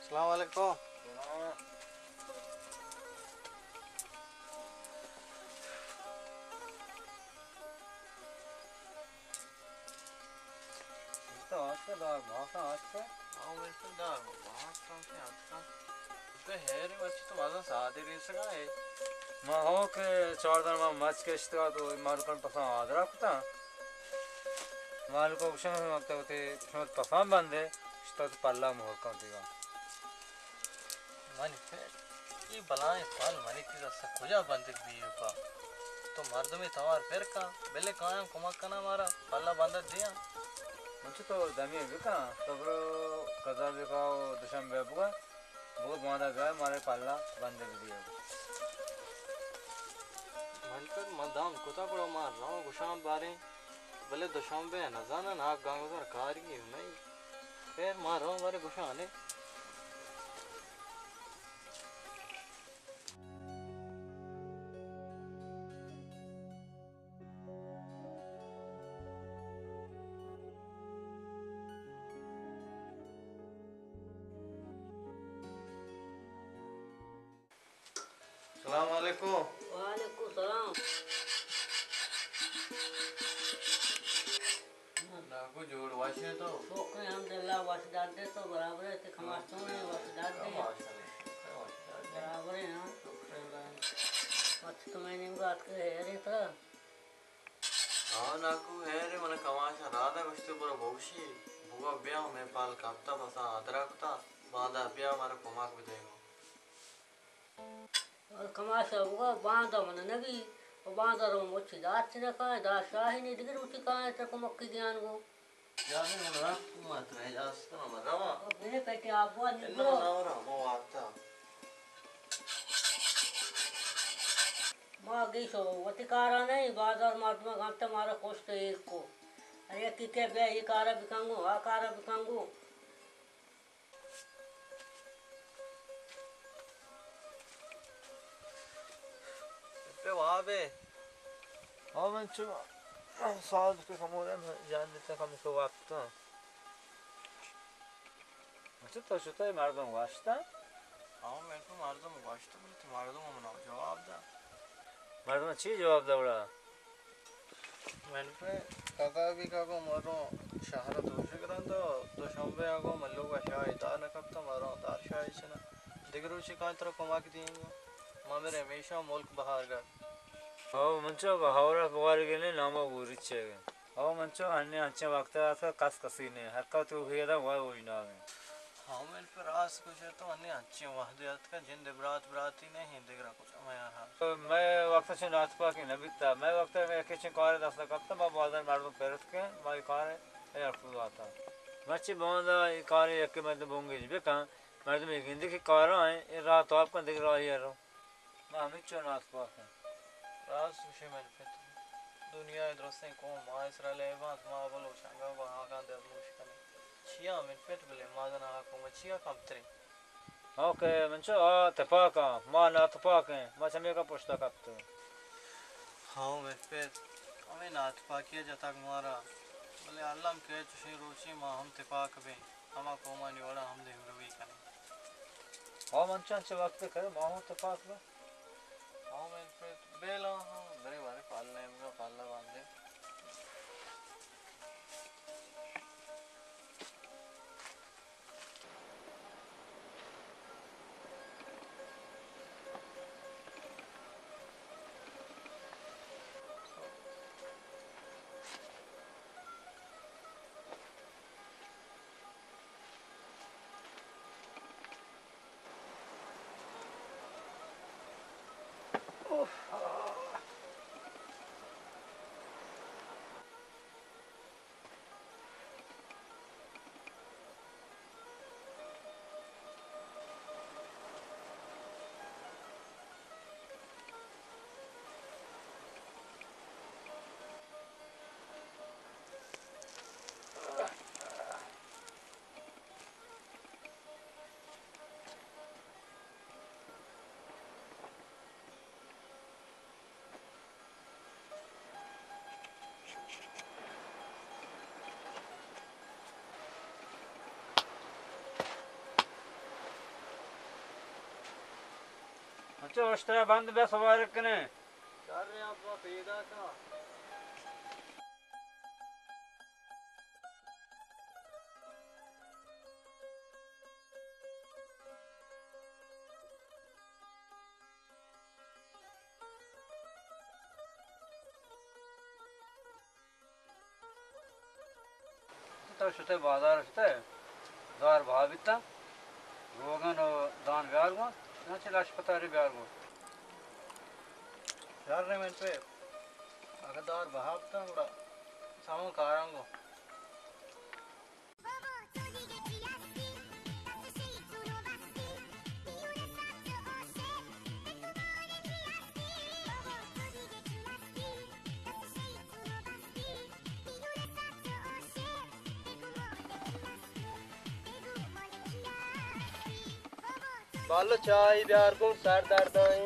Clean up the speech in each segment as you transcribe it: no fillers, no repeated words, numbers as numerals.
अस्सलाम वालेकुम। ما هو که 14 ما ماچ کشته تو مال کن پسند آدرا کتا مال کو وشن وقت होते شمت پسند بنده اشتاد پल्ला मोहर का देगा मन फिर ये बलाएं पाल मरी की दस खुजा बंदे बीयू का तो मर्द में तवार फिर का बेले कायम कुमक कना मारा पल्ला बंदा दिया मुझे तो दमी है का तब कदा दिखाओ दशम बेबुगा बहुत मादा गया मारे पल्ला बंदे दिया मन कर मदाम कुता पड़ो मार रहा हूँ गुशाम बारे भले दशम बे न जाना ना गांव उधर कार की नहीं फिर मार रहा हूँ मारे गुशाने अस्सलाम वालेकुम। वालेकुम सलाम। लागू जोड़ वाशे तो शौक़ अल्हम्दुलिल्लाह वाश डाल दे तो बराबर है ते खमास तो नहीं वाश डाल दे बराबर है ना वाश तो मैंने बात कर है रे तो हाँ नाकू है रे मन कमाशा राधा कुछ तो बहुशी बुआ ब्याह में पाल कापता बसा अदरकता बांधा ब्याह मारे कुमाक भी देगा और खमास होगा बांधा मन नगी और बांधा रो मुच्छी दात से रखा है दात शाही नहीं दिख रुचि कहाँ है तेरे को मक्की ज्ञान को यार मैं ना मत रह जा सकता ना मरावा और मेरे पेटे आप वो इन्ना निकलो ना रहा वो आता माँ गई सो वतिकारा नहीं बाजार मार्ट में गांव मारा कोस्ट तो एक को अरे किके बे ये कारा बिकांगो आ कारा बिकांगो पे वहाँ पे हाँ मैं चुप साल के कमोरे में जान देते कम तो वक्त मुझे तो शुरू ही मार दूँगा आस्था हाँ मैं तो मार दूँ वाश तो बोले तो मार दूँ मना जवाब दा मार दूँगा चीज़ जवाब दे बड़ा मैंने पे काका भी काको मारो शहर तो शिकरन तो शंबे आगो मल्लो का शाही दार न कब तो मारो दार शाही से ना दिगरू शिकायत तरह कमा के दिएंगे माँ मेरे हमेशा मुल्क बाहर गए हाँ मंचो का हावड़ा पवार के लिए नामा गुरिच है हाँ मंचो अन्य अच्छे वक्त आता कस कसीने हर का तो हुआ था वही ना है हाँ मैं पे रास कुछ है तो अन्य अच्छे वहदियत का जिंद बराती नहीं दिख रहा कुछ मैं यार तो मैं वक्त से नाच पा के नबी था मैं वक्त में किचन कार दस कब तक मैं बाजार मार दूँ पैरत के मैं कार है यार खुद आता मच्छी बांधा ये कार है कि मैं तो बोंगे जी कहाँ मैं तो मैं हिंदी की कार आए ये रात तो आपका दिख रहा है यार मैं हमें चो नाच पा के रास विषय मैंने पे दुनिया इधर को माँ इसराइल है बात माँ बोलो चंगा को हाँ का दे मुश्किल छिया मैं पेट बोले माँ जना को मच्छिया कम तरी ओके मंचो आ तपाका माँ ना तपाके मैं चमे का पुष्ता कब तो हाँ मैं पेट हमें नाथ पाकिया जता मारा बोले अल्लाह के चुशी रुचि माँ हम तिपाक बे हमा को मानी वाला हम दे रवि कने हाँ मंचो अच्छे वक्त करे माँ हो तपाक में हाँ मैं पेट बेला हाँ बड़े बारे पालने में पालना बांधे अच्छा उस तरह बंद बे सवार कने चल रहे आप पेगा का तो शुते बाजार शुते दार भाविता रोगन दान व्यार गो नाचे लाशपतारी व्यार गो चल रहे मैं पे अगदार बहावता बड़ा सामो कारांगो बालो चाय प्यार को सर दर्द आए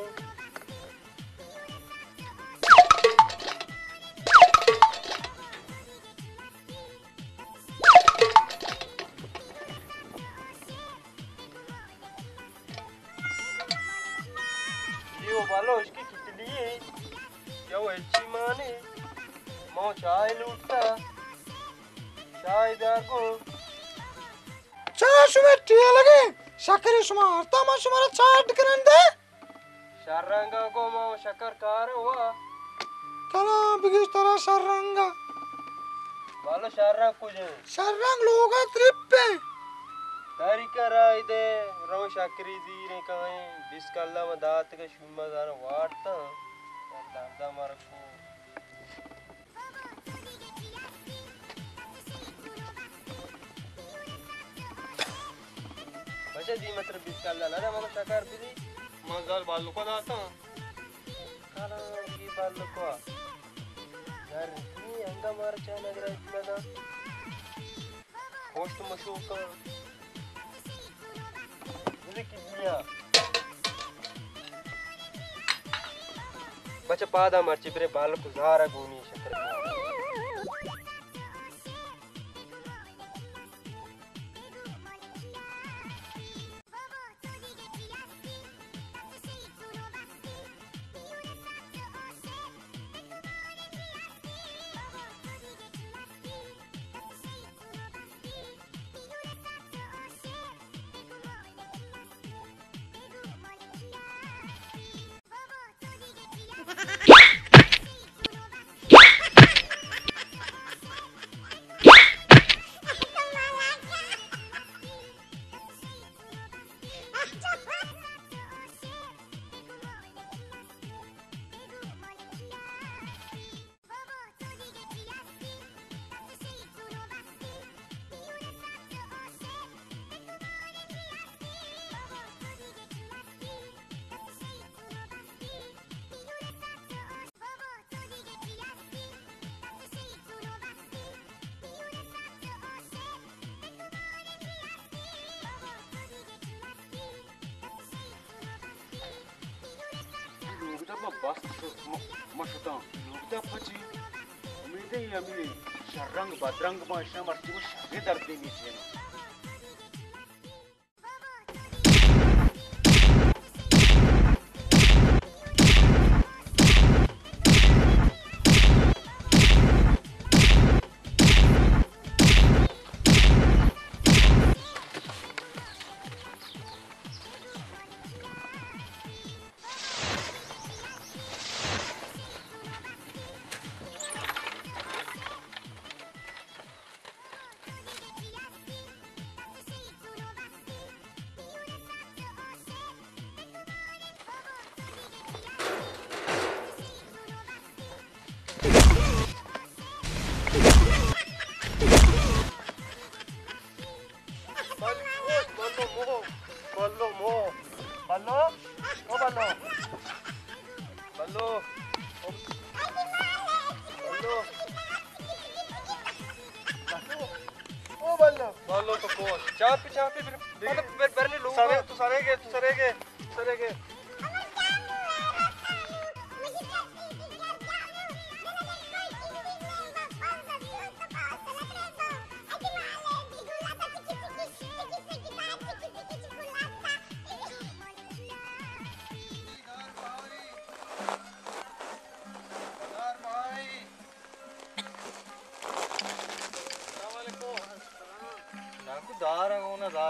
यो बालो इसकी खिचड़ी है क्या वो अच्छी माने मौ चाय लूटता चाय प्यार को चाय सुबह टिया लगे शक्कर सुमारता मैं सुमारा चाट करंदे शरंगा को मौ शक्कर कार हुआ कला बिगिस तरह सरंगा बालो शरंग कुछ सरंग लोगा त्रिप्पे तारी कराई दे रो शक्करी दी रे काए बिस्कल्ला में दात के शुमा दाना वाटता दादा मार को बचे दी मतलब बिस्कल्ला ना मगर शक्कर भी दी मगर बालू को दाता काला ये बालू को यार ये अंगा मार चाना अगर इतना ना होस्ट मशहूर का मुझे कितनिया बच्चा पादा मर्ची पर बाल को ज़ारा गोनी शक्कर बस मशुता लोगदा फची उम्मीद है अमी शरंग बदरंग माशा मर्ची को शगे दर्द देनी चाहिए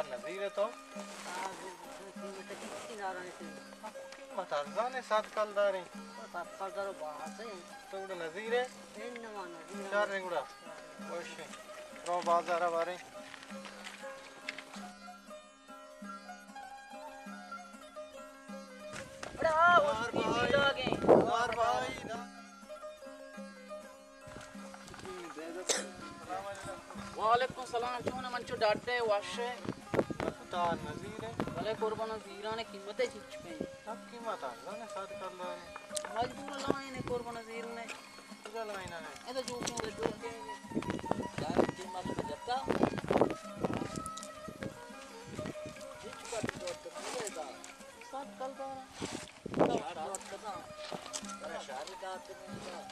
दार नजीर है तो कीमत अर्जान है 7 कलदार है तो गुड़ा नजीर है चार रे गुड़ा वश रो बाजार बारे वालेकुम सलाम चोन मंचो डाटे वाशे तार नजीर है भले कुर्बान जीराने कीमतें खिंच पे अब कीमत अर्जान है 7 कलदार है मजबूर लाए ने कुर्बान जीर ने तुझा लगाइना है ये तो जो क्यों जो के यार कीमत में जता खिंच का तो मिलेगा सात कल का शादी करना अरे शादी का तो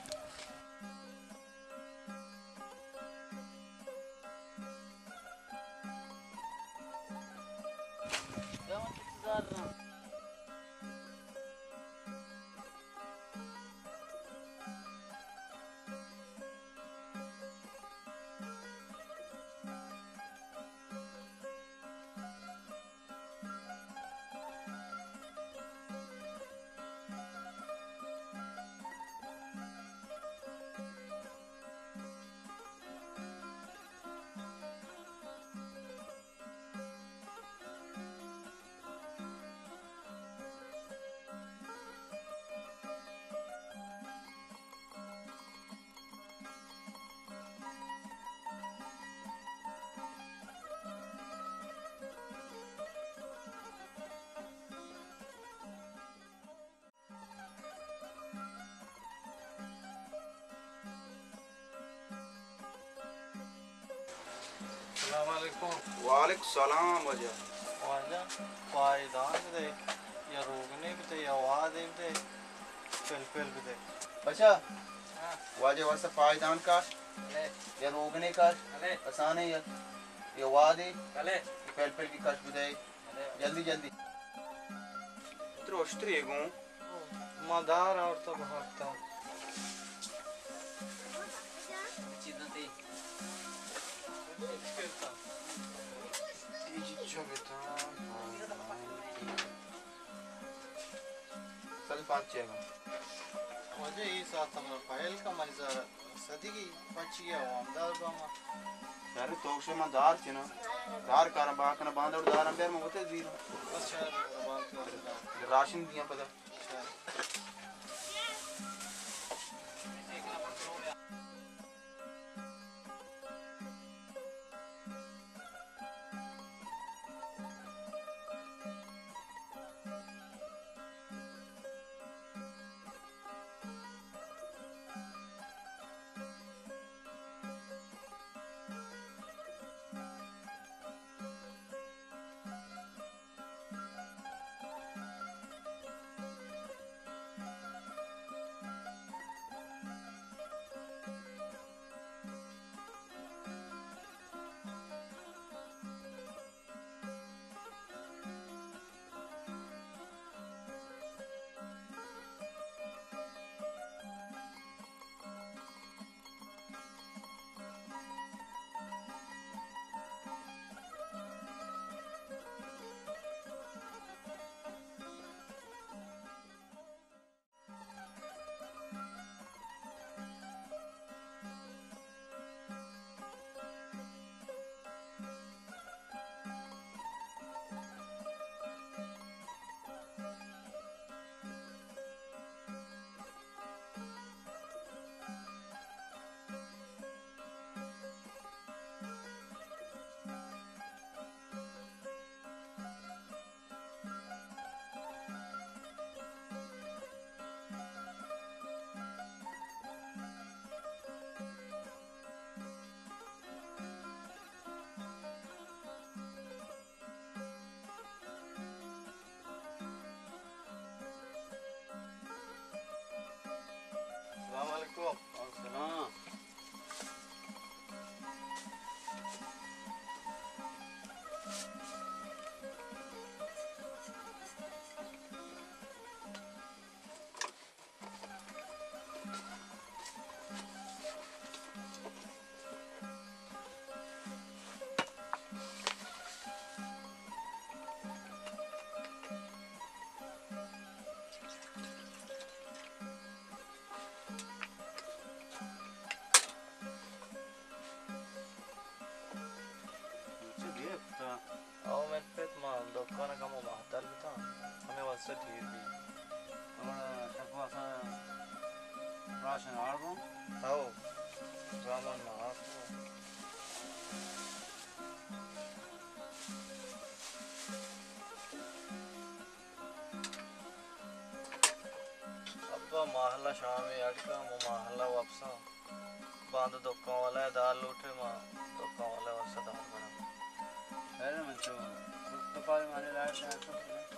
वालेकुम सलाम वजह वाजा पायदान दे या रोगने भी ते या आवाज दे पेल भी दे अच्छा वाजे वास्ते फायदान का या रोगने का आसाने या वादे पेल की कश भी दे जल्दी जल्दी त्रोश्त्री गो मदार और तो भागता चल 5 मुझे ये साथ हम फाइल का मंजर सदी की पची है आमदार बामा यार तोक्षे में दार चिना दार कार बाकना बांधड़ दार अंबेर में होते जीरो अच्छा बात कर राशन दिया पता राशन आड़ो आओ रामन आप अब्बा महल्ला शामी अटका महल्ला वापसा बंद दुकान वाला दाल लूटे मां दुकान वाला वापसा दाल बना अरे मंचो तो पाल माने लाइट है तो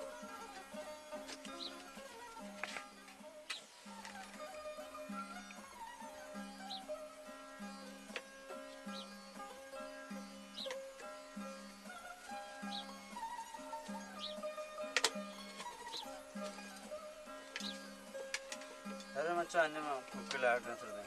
अरे मच्छा अन्य में कुछ लाइट नहीं चलते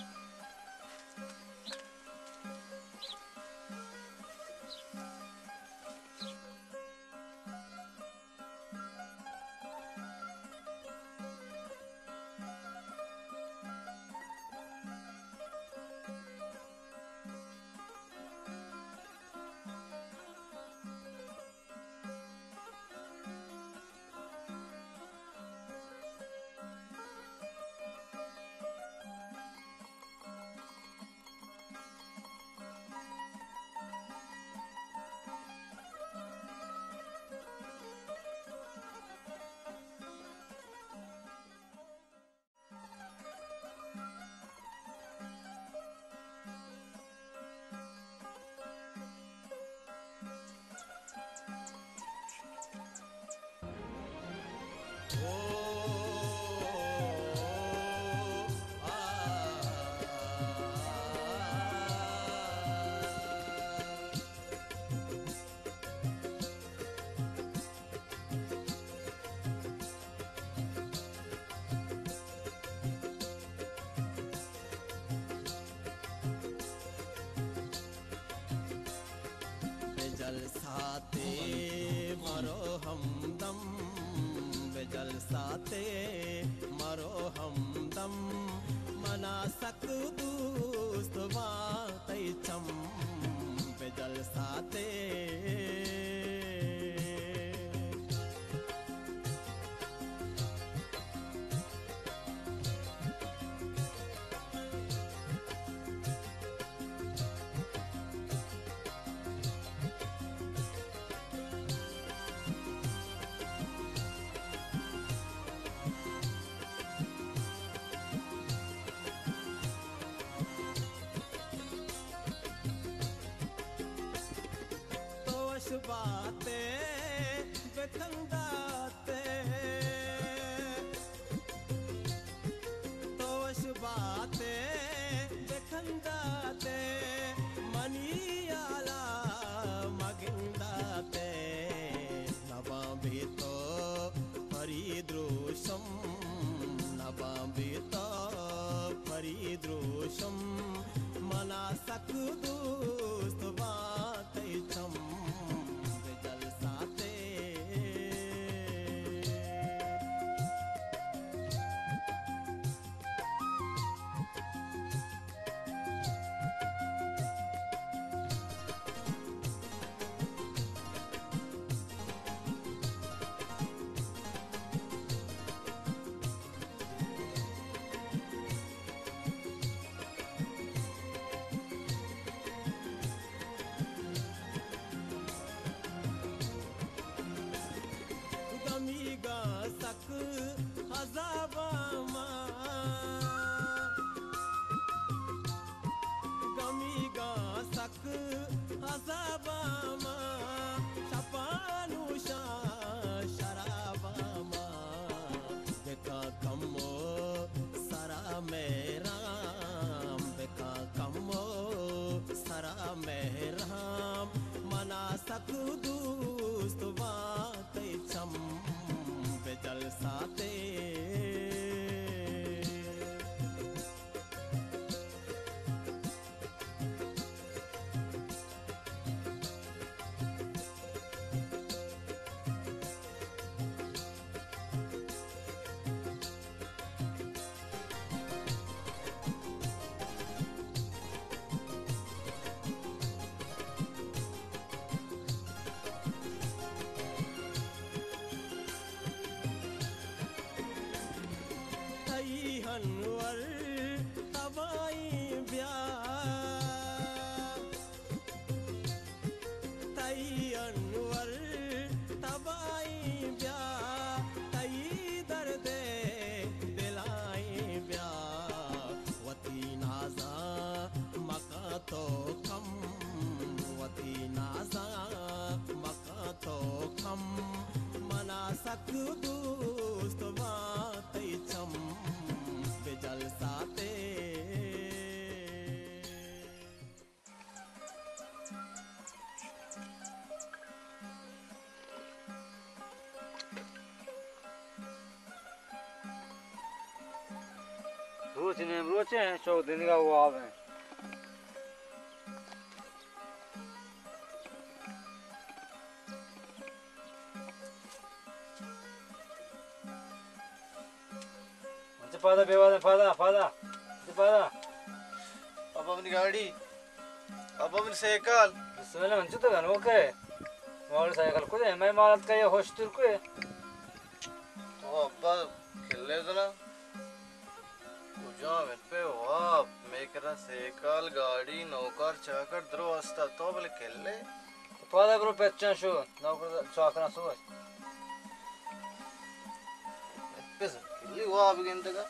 जलसाते मरो हमदम बेजलसाते मरो हमदम मना सक दोस्त बातै चम बेजलसाते बातें बेखंदाते तोश बातें बेखंदाते मनियाला मगिंदाते नबा भी तो परिद्रोषम नबा भी तो परिद्रोषम मना सक दोस्त बातें चम रोचे ने रोचे हैं शौक दिन का वो आवे फादा फादा फादा फादा अब अपनी गाड़ी अब अपनी साइकिल बिस्मिल्लाह मंचू तो गन ओके मोटर साइकिल को है मैं मालत का ये होस्टर को है ओ अब्बा खेले जरा उजा में पे वाह मैं करा साइकिल गाड़ी नौकर चाकर दरो वास्ता तो बोले खेले फादा करो पहचान शो नौकर चाकना सोच पैसे खेली वाह अब गिनते का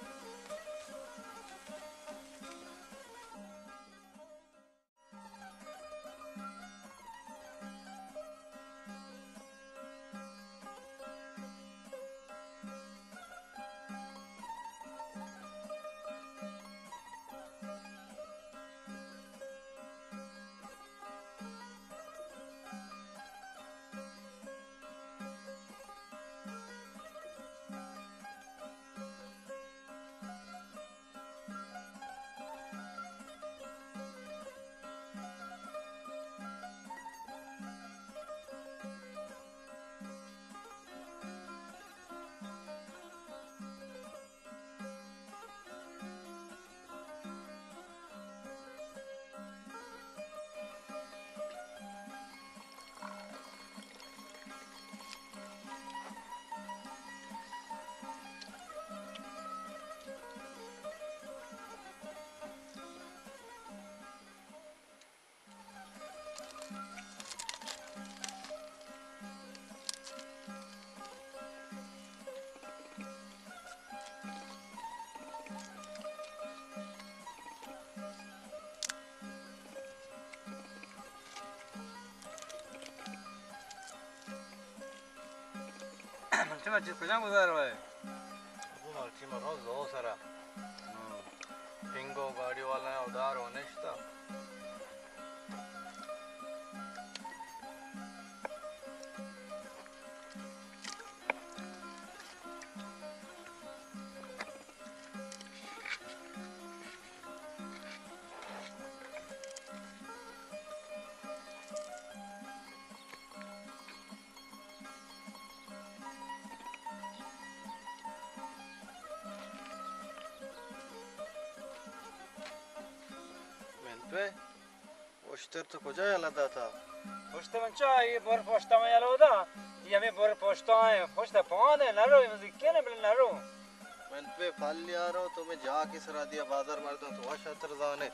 मंचू मस्जिद को जाऊँ उधर भाई वो मर्ची मरो जो सारा पिंगो गाड़ी वाला है उधार होने शता पे पोस्टर तो कुछ अलग था पोस्टर में चाहिए बोर पोस्टर में यार होता ये हमें बोर पोस्टर है पोस्टर पान है ना रो म्यूजिक क्या नहीं ना रो मैं पे फल लिया रहा तो मैं जाके सरा दिया बाजार मार दूं तो वाशा तरजाने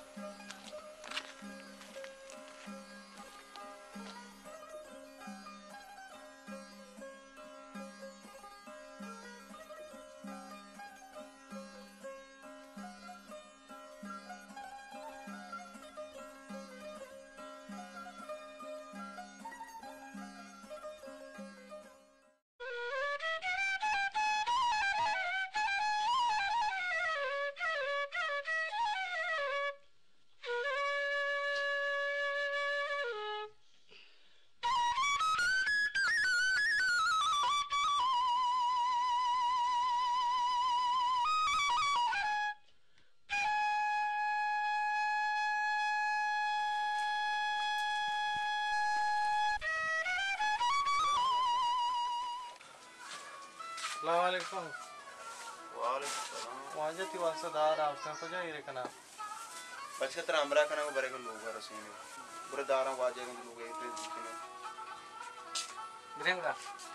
अस्सलामुअलैकुम वालेकुम सलाम वाजती वास्तादार आपसे को जाई रे कना बच्चे तरह हमरा कना को बरेगन लोग रसीने बुरे दारा वाजे गन लोग इतने बिरेंगा